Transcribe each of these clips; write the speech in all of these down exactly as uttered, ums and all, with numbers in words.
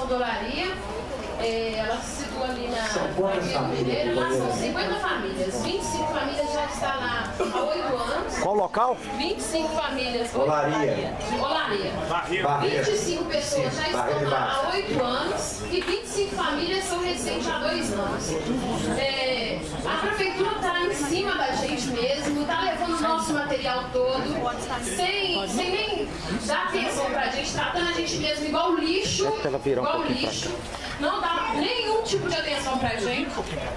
de Olaria. É, ela se situa ali na São Mineira. Lá são cinquenta famílias. vinte e cinco famílias já estão lá há oito anos. Qual local? vinte e cinco famílias. Olaria. Olaria. Barreira. vinte e cinco pessoas já estão lá há oito anos e vinte e cinco famílias são recentes há dois anos. É, a prefeitura está em cima da gente mesmo, está levando o nosso material todo, sem, sem nem dar atenção para a gente, tratando a gente mesmo igual lixo, igual lixo. Não dá nenhum tipo de atenção pra gente.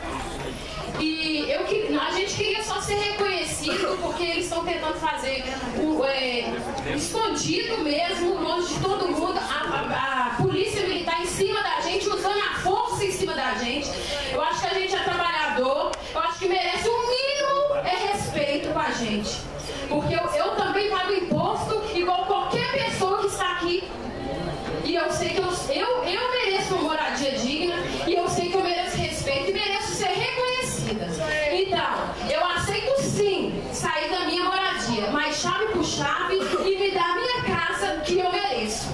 E eu, a gente queria só ser reconhecido, porque eles estão tentando fazer o, é, escondido mesmo, longe de todo mundo, a, a, a polícia militar em cima da gente, usando a força em cima da gente. Eu acho que a gente é trabalhador, eu acho que merece o mínimo é respeito com a gente. Porque eu, eu também pago imposto igual qualquer pessoa que está aqui. E eu sei que eu, eu, eu mereço uma moradia digna, e eu sei que eu mereço respeito e mereço ser reconhecida. Então, eu aceito sim sair da minha moradia, mas chave por chave e me dar a minha casa que eu mereço.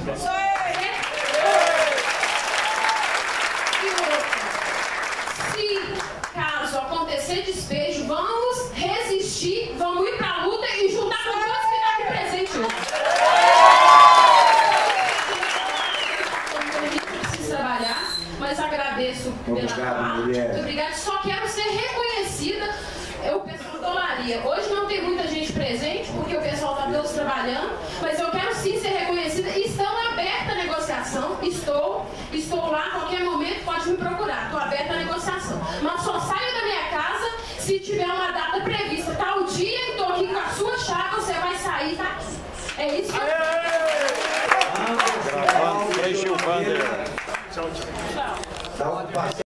E outra, se caso acontecer despejo, vamos resistir, vamos ir pra luta e juntar com todos que estão aqui presentes hoje. Mas agradeço pela fala. Muito obrigada. Só quero ser reconhecida. O pessoal da Olaria. Hoje não tem muita gente presente, porque o pessoal está todos trabalhando, mas eu quero sim ser reconhecida. Estão aberta a negociação. Estou. Estou lá, a qualquer momento pode me procurar. Estou aberta a negociação. Mas só saio da minha casa se tiver uma data prevista. Tal dia, estou aqui com a sua chave, você vai sair, tá aqui. É isso que eu Gravando, deixa o bandeira. Tchau, tchau.